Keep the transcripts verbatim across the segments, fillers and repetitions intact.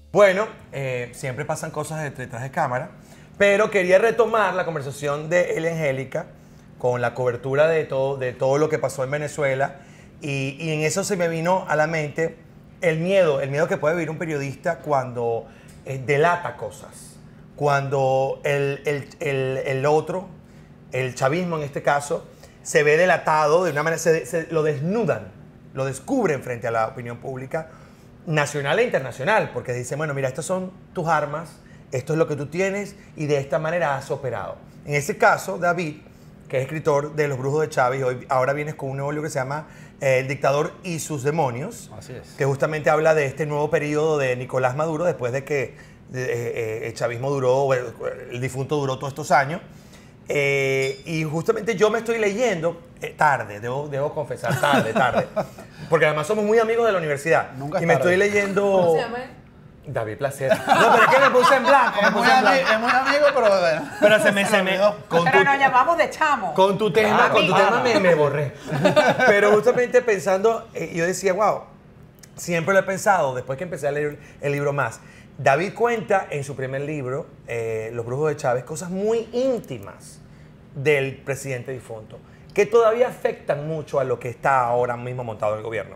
Bueno, eh, siempre pasan cosas detrás de cámara, pero quería retomar la conversación de Elia Angélica con la cobertura de todo, de todo lo que pasó en Venezuela y, y en eso se me vino a la mente el miedo, el miedo que puede vivir un periodista cuando eh, delata cosas, cuando el, el, el, el otro, el chavismo en este caso, se ve delatado de una manera, se, se, lo desnudan, lo descubren frente a la opinión pública nacional e internacional, porque dicen, bueno, mira, estas son tus armas, esto es lo que tú tienes y de esta manera has operado. En ese caso, David, que es escritor de Los Brujos de Chávez, hoy, ahora vienes con un nuevo libro que se llama eh, El dictador y sus demonios, Así es. que justamente habla de este nuevo periodo de Nicolás Maduro, después de que de, eh, el chavismo duró, el, el difunto duró todos estos años. Eh, y justamente yo me estoy leyendo, eh, tarde, debo, debo confesar, tarde, tarde, porque además somos muy amigos de la universidad. Nunca y me tarde. estoy leyendo... ¿Cómo se llama él? David Placer. No, pero es que me puse en blanco, me Es muy, puse en ami- blanco. es muy amigo, pero bueno. Pero se me, se me, con Pero tu- nos llamamos de chamo. con tu tema, Claro, con tu claro. tema me, me borré. Pero justamente pensando, eh, yo decía, wow, siempre lo he pensado, después que empecé a leer el libro más. David cuenta en su primer libro, eh, Los Brujos de Chávez, cosas muy íntimas del presidente difunto, que todavía afectan mucho a lo que está ahora mismo montado en el gobierno.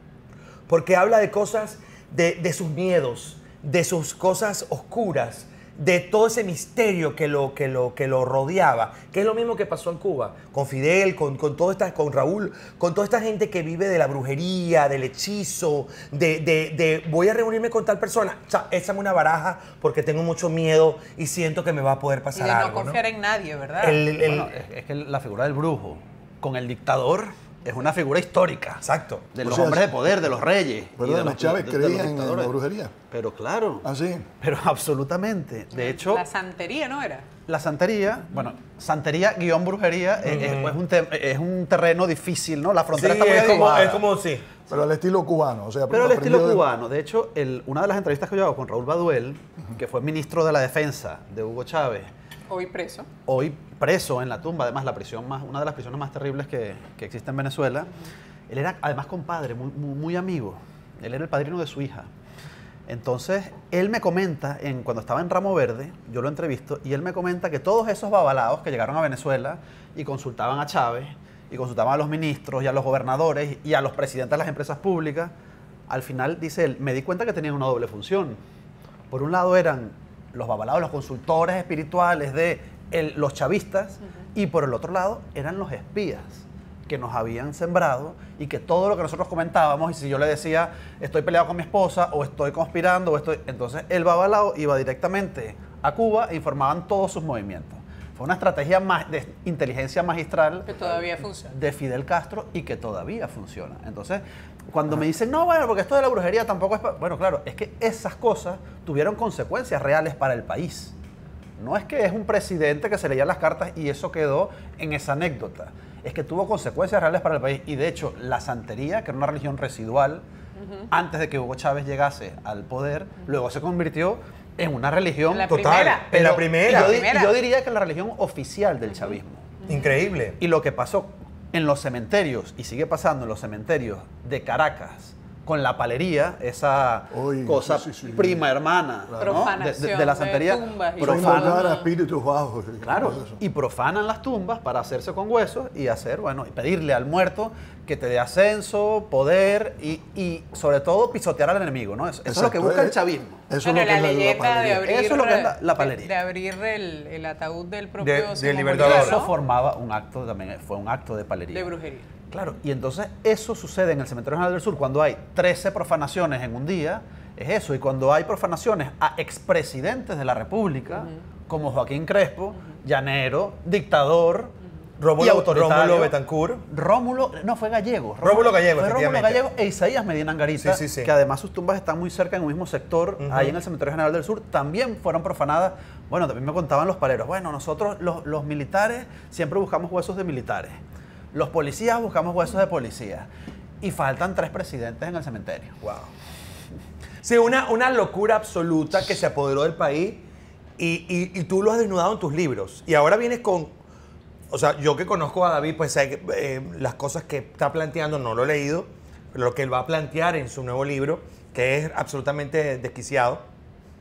Porque habla de cosas, de, de sus miedos, de sus cosas oscuras, de todo ese misterio que lo, que lo, que lo rodeaba, que es lo mismo que pasó en Cuba, con Fidel, con, con, todo esta, con Raúl, con toda esta gente que vive de la brujería, del hechizo, de, de, de voy a reunirme con tal persona, cha, échame una baraja porque tengo mucho miedo y siento que me va a poder Y pasar de no algo. confiar ¿no? en nadie, ¿verdad? El- el- Bueno, es, es que la figura del brujo con el dictador es una figura histórica. Exacto. De O los sea, hombres de poder, de los reyes. y Perdón, de los, Chávez de- de los creía en dictadores. la brujería. Pero claro. ¿Ah, sí? Pero absolutamente. De hecho, La santería, ¿no era? la santería, bueno, santería guión brujería es- es, es un te- es un terreno difícil, ¿no? La Sí, frontera está muy es como, adecuada. es como, sí. Pero al estilo cubano. O sea, Pero al estilo aprendió de- cubano. De hecho, el- una de las entrevistas que yo hago con Raúl Baduel, que fue ministro de la Defensa de Hugo Chávez, Hoy preso. hoy preso en la tumba, además la prisión más, una de las prisiones más terribles que, que existe en Venezuela. Él era además compadre, muy, muy, muy amigo. Él era el padrino de su hija. Entonces, él me comenta, en, cuando estaba en Ramo Verde, yo lo entrevisto, y él me comenta que todos esos babalaos que llegaron a Venezuela y consultaban a Chávez, y consultaban a los ministros, y a los gobernadores, y a los presidentes de las empresas públicas, al final, dice él, me di cuenta que tenían una doble función. Por un lado eran los babalaos, los consultores espirituales de el- los chavistas, y por el otro lado eran los espías que nos habían sembrado y que todo lo que nosotros comentábamos, y si yo le decía estoy peleado con mi esposa o estoy conspirando o estoy, entonces el babalao iba directamente a Cuba e informaban todos sus movimientos. Fue una estrategia ma- de inteligencia magistral Que todavía funciona. de Fidel Castro y que todavía funciona. Entonces, cuando me dicen, no, bueno, porque esto de la brujería tampoco es... pa-". Bueno, claro, es que esas cosas tuvieron consecuencias reales para el país. No es que es un presidente que se leía las cartas y eso quedó en esa anécdota. Es que tuvo consecuencias reales para el país. Y de hecho, la santería, que era una religión residual, antes de que Hugo Chávez llegase al poder, luego se convirtió en una religión En la Total, primera. en la pero- primera. y yo, di- Primera. y yo diría que la religión oficial del chavismo. Increíble. Y lo que pasó en los cementerios, y sigue pasando en los cementerios de Caracas, con la palería, esa Uy, cosa sí, sí, sí. prima hermana, ¿no? de, Profanación de- de la de santería, tumbas y- Son profanan, invocar a espíritus bajos. y claro, todo eso. y profanan las tumbas para hacerse con huesos y hacer, bueno, y pedirle al muerto que te dé ascenso, poder y, y sobre todo pisotear al enemigo, ¿no? Eso, eso es lo que Exacto, busca el eh, chavismo. Eso Bueno, es lo que la es la- la leyenda de palería. abrir, Eso es lo que es la- la palería. de, de abrir el, el ataúd del propio De- del Simón Libertador. Bolívar, Eso ¿no? formaba un acto también, fue un acto de palería. De brujería. Claro, y entonces eso sucede en el Cementerio General del Sur cuando hay trece profanaciones en un día, es eso, y cuando hay profanaciones a expresidentes de la República, como Joaquín Crespo, llanero, dictador y Rómulo, autoritario. Rómulo Betancourt. Rómulo, no, fue Gallego. Rómulo Gallego, Fue Rómulo efectivamente. Gallego e Isaías Medina Angarita, Sí, sí, sí. que además sus tumbas están muy cerca en un mismo sector, Ujú. ahí en el Cementerio General del Sur, también fueron profanadas. Bueno, también me contaban los paleros, bueno, nosotros los, los militares siempre buscamos huesos de militares, los policías buscamos huesos de policías, y faltan tres presidentes en el cementerio. Wow. Sí, una, una locura absoluta que se apoderó del país y, y- y tú lo has desnudado en tus libros. Y ahora vienes con... O sea, yo que conozco a David, pues sé que, eh, las cosas que está planteando, no lo he leído, pero lo que él va a plantear en su nuevo libro, que es absolutamente desquiciado,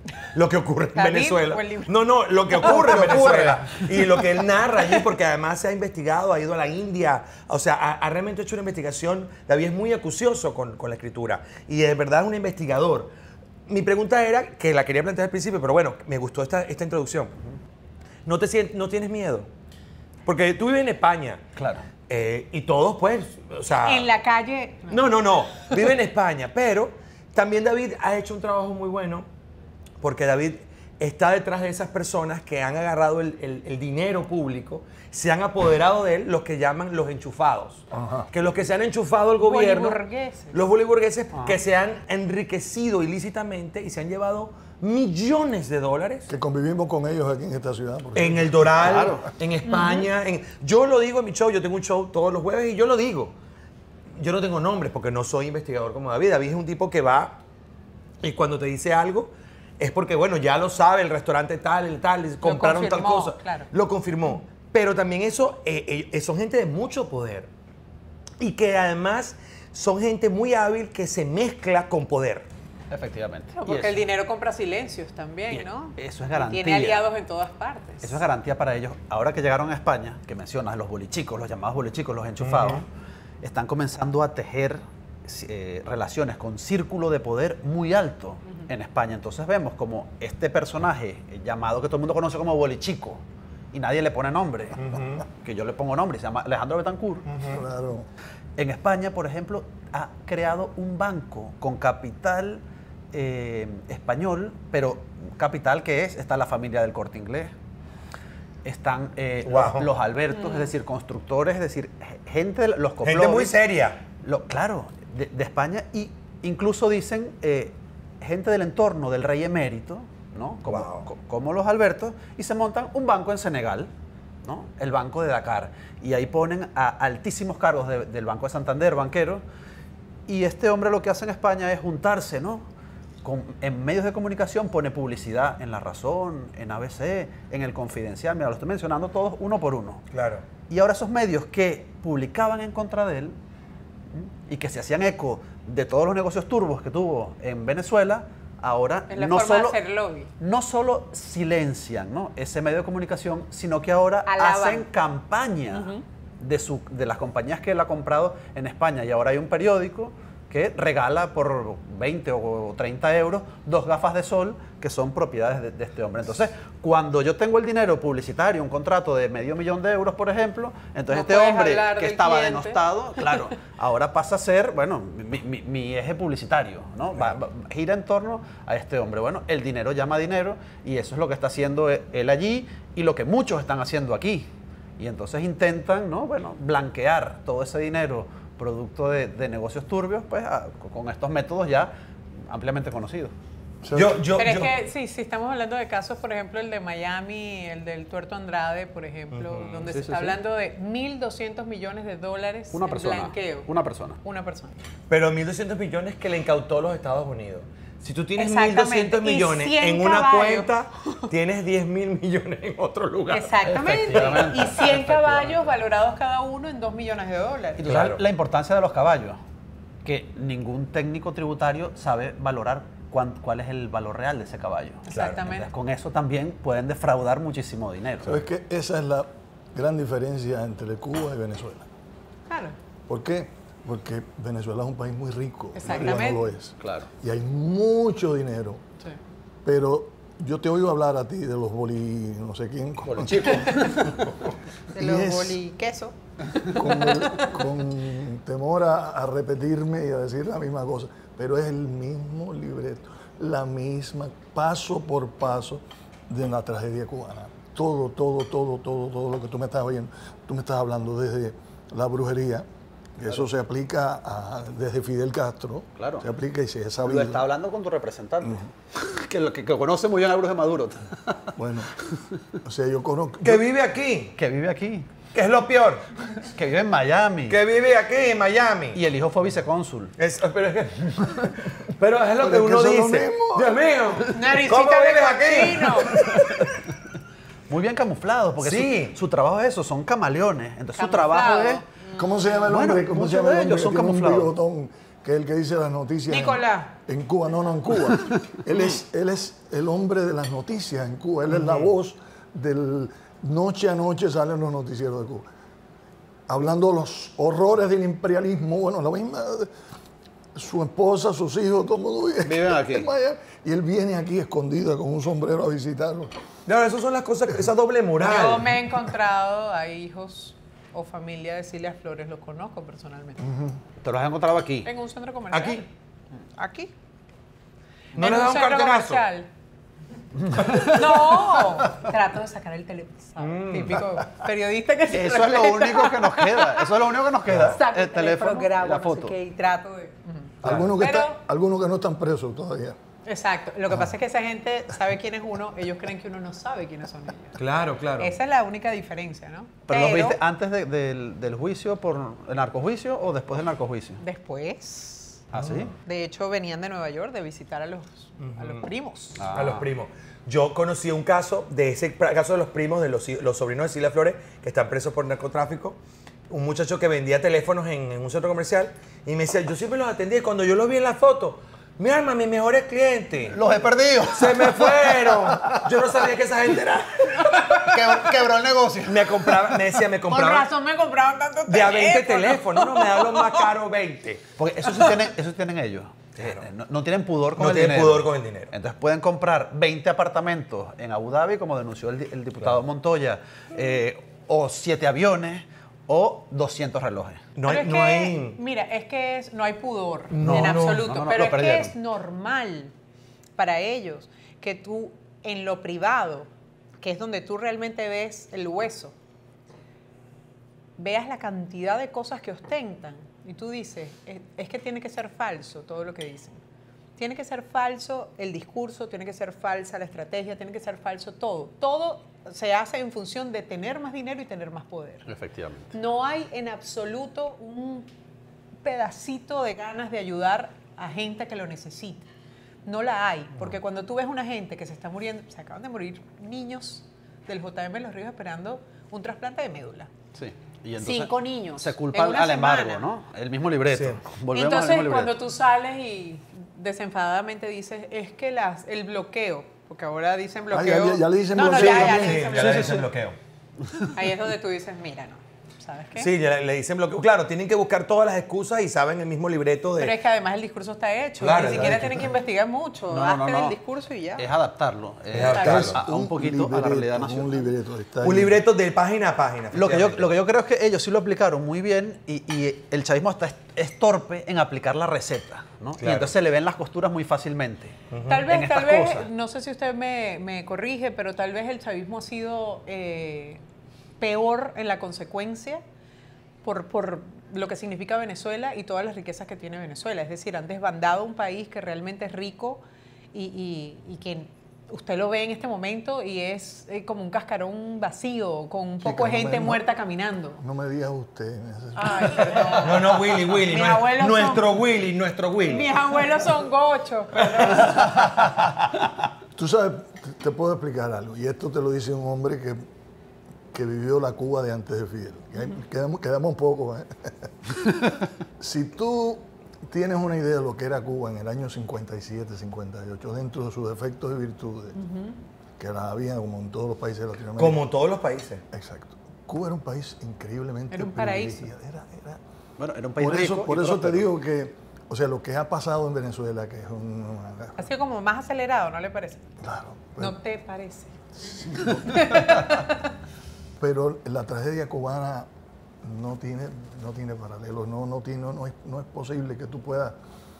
lo que ocurre en ¿David Venezuela. o el libro? No, no, lo que ocurre en Lo que ocurre. Venezuela. Y lo que él narra allí, porque además se ha investigado, ha ido a la India, o sea, ha, ha realmente hecho una investigación. David es muy acucioso con, con la escritura y de verdad es un investigador. Mi pregunta era, que la quería plantear al principio, pero bueno, me gustó esta, esta introducción. ¿No, te, sient- ¿No tienes miedo? Porque tú vives en España. Claro. eh, y todos, pues, o sea... En la calle. No, no, no. Vive en España, pero también David ha hecho un trabajo muy bueno porque David está detrás de esas personas que han agarrado el, el- el dinero público, se han apoderado de él, los que llaman los enchufados. Ajá. Que los que se han enchufado al gobierno, Boliburgueses. los boliburgueses que se han enriquecido ilícitamente y se han llevado millones de dólares. Que convivimos con ellos aquí en esta ciudad. por En cierto. el Doral, Claro. en España. en- yo lo digo en mi show, yo tengo un show todos los jueves y yo lo digo. Yo no tengo nombres porque no soy investigador como David. David es un tipo que va y cuando te dice algo es porque, bueno, ya lo sabe, el restaurante tal, el tal, compraron tal confirmó, cosa. claro. Lo confirmó. Pero también eso, eh, eh, son gente de mucho poder y que además son gente muy hábil que se mezcla con poder. Efectivamente. Claro, Y porque eso- el dinero compra silencios también, y ¿no? eso es Y garantía. tiene aliados en todas partes. Eso es garantía para ellos. Ahora que llegaron a España, que mencionas los bolichicos, los llamados bolichicos, los enchufados, están comenzando a tejer eh, relaciones con círculo de poder muy alto en España. Entonces vemos como este personaje eh, llamado que todo el mundo conoce como bolichico y nadie le pone nombre, que yo le pongo nombre, se llama Alejandro Betancourt. Claro. En España, por ejemplo, ha creado un banco con capital eh, español, pero capital que es, está la familia del Corte Inglés, están eh, Wow. los, los Albertos, es decir, constructores, es decir, ge- gente, de los Gente Coplovis, muy seria. lo- claro, de, de España, y incluso dicen eh, gente del entorno del rey emérito, ¿no? Como, Wow. co- como los Albertos, y se montan un banco en Senegal, ¿no? El Banco de Dakar, y ahí ponen a altísimos cargos de- del Banco de Santander, banqueros, y este hombre lo que hace en España es juntarse, ¿no? Con- en medios de comunicación pone publicidad en La Razón, en A B C, en El Confidencial, mira, lo estoy mencionando todos uno por uno. Claro. Y ahora esos medios que publicaban en contra de él ¿m? y que se hacían eco de todos los negocios turbos que tuvo en Venezuela, ahora Es la no forma de solo, hacer lobby. no solo silencian, ¿no? ese medio de comunicación, sino que ahora Alaban. hacen campaña de, su, de las compañías que él ha comprado en España. Y ahora hay un periódico que regala por veinte o treinta euros dos gafas de sol que son propiedades de, de este hombre. Entonces, cuando yo tengo el dinero publicitario, un contrato de medio millón de euros, por ejemplo, entonces No este puedes hombre hablar que del estaba cliente. denostado, claro, ahora pasa a ser, bueno, mi, mi- mi eje publicitario, ¿no? Va- va- gira en torno a este hombre. Bueno, el dinero llama dinero y eso es lo que está haciendo e- él allí y lo que muchos están haciendo aquí. Y entonces intentan, ¿no? Bueno, blanquear todo ese dinero producto de, de negocios turbios, pues a- con estos métodos ya ampliamente conocidos. O sea, Yo, yo, Pero es yo- que sí, sí estamos hablando de casos, por ejemplo, el de Miami, el del Tuerto Andrade, por ejemplo, donde Sí, se sí, está sí. hablando de mil doscientos millones de dólares Una en persona. blanqueo. Una persona. Una persona. Pero mil doscientos millones que le incautó los Estados Unidos. Si tú tienes mil Exactamente. doscientos Y millones cien en una caballos. cuenta, tienes diez mil millones en otro lugar. Exactamente. Efectivamente. Y cien caballos valorados cada uno en dos millones de Y dólares. tú Claro. sabes la importancia de los caballos, que ningún técnico tributario sabe valorar cuán- cuál es el valor real de ese caballo. Exactamente. Entonces, con eso también pueden defraudar muchísimo dinero. ¿Sabes qué? Esa es la gran diferencia entre Cuba y Venezuela. Claro. ¿Por qué? Porque Venezuela es un país muy rico. Cuba Exactamente. no lo es. Claro. Y hay mucho dinero. Sí. Pero yo te oigo hablar a ti de los boli, no sé quién, con, Bolichicos. De Y los es- boli queso. con, el- con temor a, a repetirme y a decir la misma cosa. Pero es el mismo libreto, la misma, paso por paso, de la tragedia cubana. Todo, todo, todo, todo, todo lo que tú me estás oyendo. Tú me estás hablando desde la brujería, que eso se aplica a- desde Fidel Castro. Claro. Se aplica y se ha Lo sabido. está hablando con tu representante, que, lo- que, que conoce muy bien a Bruce Maduro, Bueno, o sea, yo conozco. Que vive aquí, que vive aquí, que es lo peor. que vive en Miami, Que vive aquí en Miami. y el hijo fue vicecónsul. Es- pero, es que, pero es lo Pero que es que uno eso es lo dice. mismo. Dios mío, Naricita ¿cómo de vives aquí? cochino. Muy bien camuflados, porque Sí. su, su trabajo es eso, son camaleones. Entonces su Camuflado. trabajo es... ¿Cómo se llama el Bueno, hombre? ¿Cómo muchos se llama el de hombre ellos que son tiene un camuflados. bigotón que es el que dice las noticias. Nicolás. En, en Cuba, no, no, en Cuba. él, es, él es el hombre de las noticias en Cuba. Él es la voz del... Noche a noche salen los noticieros de Cuba. Hablando de los horrores del imperialismo. Bueno, la misma... Su esposa, sus hijos, todo el mundo vive Viven aquí. en Miami. Y él viene aquí escondido con un sombrero a visitarlo. Claro, esas son las cosas, esa doble moral. Yo me he encontrado a hijos o familia de Cilia Flores, los conozco personalmente. ¿Te los has encontrado aquí? En un centro comercial. ¿Aquí? Aquí. ¿No En le da un centro carterazo? comercial. No, trato de sacar el televisor. Mm. Típico periodista que se Eso es lo único que nos queda. Eso es lo único que nos queda. Saco El teléfono programa, y la no foto. sé qué, y trato de... Algunos, que Pero- está- algunos que no están presos todavía. Exacto. Lo que pasa es que esa gente sabe quién es uno, ellos creen que uno no sabe quiénes son ellos. Claro, claro. Esa es la única diferencia, ¿no? ¿Pero los viste antes de- del, del juicio por el narcojuicio o después del narcojuicio? Después, ¿Ah, sí? de hecho, venían de Nueva York de visitar a los, a los primos. Ah. A los primos. Yo conocí un caso, de ese pra- caso de los primos, de los, hi- los sobrinos de Cilia Flores, que están presos por narcotráfico. Un muchacho que vendía teléfonos en, en un centro comercial y me decía, yo siempre los atendía y cuando yo los vi en la foto, mi alma, mis mejores clientes. Los he perdido. Se me fueron. Yo no sabía que esa gente era. Quebró, quebró el negocio. Me compraba, me decía, me Con compraba razón me compraban tantos de a veinte teléfonos. teléfonos. No, me da los más caros veinte. Porque eso sí tienen, eso sí tienen ellos. Claro. Eh, No, no tienen pudor con No el tienen dinero. pudor con el dinero. Entonces pueden comprar veinte apartamentos en Abu Dhabi, como denunció el, di- el diputado Montoya, eh, o siete aviones, o doscientos relojes. No Pero hay, es no que, hay. mira, es que es, no hay pudor No, en no, absoluto, no, no, pero lo es que perdieron. es normal para ellos que tú en lo privado, que es donde tú realmente ves el hueso, veas la cantidad de cosas que ostentan y tú dices, es, es que tiene que ser falso todo lo que dicen. Tiene que ser falso el discurso, tiene que ser falsa la estrategia, tiene que ser falso todo. Todo se hace en función de tener más dinero y tener más poder. Efectivamente. No hay en absoluto un pedacito de ganas de ayudar a gente que lo necesita. No la hay, porque cuando tú ves una gente que se está muriendo, se acaban de morir niños del J M de Los Ríos esperando un trasplante de médula. Sí. Y entonces Cinco niños se culpa en una al embargo, semana. ¿no? El mismo libreto. Sí. Volvemos Entonces, al mismo cuando libreto. tú sales y desenfadadamente dices, es que las, el bloqueo, porque ahora dicen Ah, bloqueo. ya- ya le dicen no, bloqueo No, ya, ya también. le Sí, dicen ya bloqueo. le dicen bloqueo. Ahí es donde tú dices, mira, no, ¿sabes qué? Sí, ya le, le dicen bloqueo. Claro, tienen que buscar todas las excusas y saben el mismo libreto de. Pero es que además el discurso está hecho, Claro, ni está siquiera hecho, tienen que claro. investigar mucho, No, no, hazte no, no. el discurso y ya. Es adaptarlo. Es Es adaptarlo. a, a un poquito a la realidad libreto, nacional. Un libreto. Está Un ahí. libreto de página a página. Lo que, yo, efectivamente. lo que yo creo es que ellos sí lo aplicaron muy bien y, y el chavismo hasta es, es torpe en aplicar la receta, ¿no? Y Claro. entonces se le ven las costuras muy fácilmente. Tal en vez, estas tal vez, cosas. no sé si usted me, me corrige, pero tal vez el chavismo ha sido eh, peor en la consecuencia por, por lo que significa Venezuela y todas las riquezas que tiene Venezuela. Es decir, han desbandado un país que realmente es rico y, y- y que usted lo ve en este momento y es eh, como un cascarón vacío, con un poco de no me- gente no- muerta caminando. No me digas usted. Ay, perdón. No, no, Willy, Willy. Mis nue- abuelos nuestro Willy, nuestro Willy. Mis abuelos son gochos, perdón. Tú sabes, te- te puedo explicar algo. Y esto te lo dice un hombre que, que vivió la Cuba de antes de Fidel. Y ahí Quedamos, quedamos un poco. ¿eh? Si tú tienes una idea de lo que era Cuba en el año cincuenta y siete, cincuenta y ocho, dentro de sus defectos y virtudes, que las había como en todos los países de Latinoamérica. Como todos los países. Exacto. Cuba era un país increíblemente Era un paraíso. privilegiado. Era- era- Bueno, era un país por eso, rico y por eso te próspero. digo que, o sea, lo que ha pasado en Venezuela, que es un... una- Ha sido como más acelerado, ¿no le parece? claro. Pero, No te parece. pero la tragedia cubana no tiene, no tiene paralelo, no, no, tiene, no, es, no es posible que tú puedas...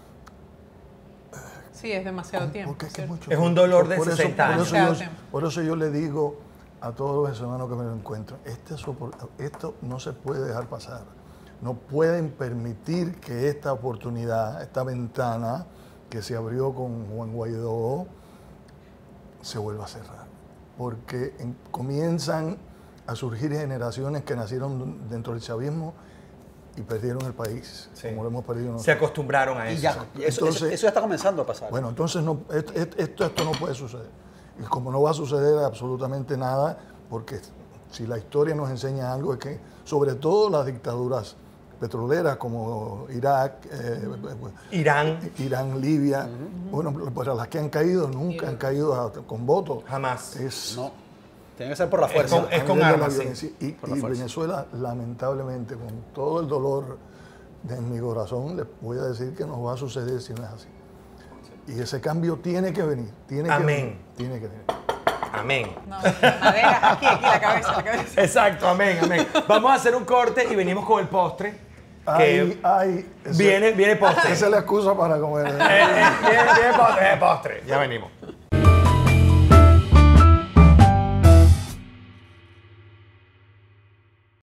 Sí, es demasiado tiempo. porque es, que ¿cierto? mucho Es un tiempo. dolor de Por eso- sesenta por años. eso Demasiado yo- tiempo. Por eso yo le digo a todos los venezolanos que me lo encuentran, este sopor- esto no se puede dejar pasar. No pueden permitir que esta oportunidad, esta ventana que se abrió con Juan Guaidó, se vuelva a cerrar. Porque en- comienzan a surgir generaciones que nacieron dentro del chavismo y perdieron el país, Sí. como lo hemos perdido nosotros. Se acostumbraron a Y eso. ya, eso, eso- Entonces- eso ya está comenzando a pasar. Bueno, entonces no, esto, esto, esto no puede suceder. Y como no va a suceder absolutamente nada, porque si la historia nos enseña algo, es que sobre todo las dictaduras petroleras como Irak, eh, Irán, Irán, Libia, bueno, pero las que han caído nunca han caído a- con votos. jamás. Es No, tiene que ser por la Es fuerza. con- a es con nivel de la armas, sí. violencia. Y, Por la y fuerza. Venezuela, lamentablemente, con todo el dolor de mi corazón, les voy a decir que nos va a suceder si no es así. Y ese cambio tiene que venir, tiene que Amén. venir, tiene que venir. Amén. No, madera, aquí, aquí, la cabeza, la cabeza. Exacto, amén, amén. Vamos a hacer un corte y venimos con el postre. Que Ay, ay, ese- viene, viene postre. esa es la excusa para comer. Eh, eh, viene, viene postre, viene postre. Ya venimos.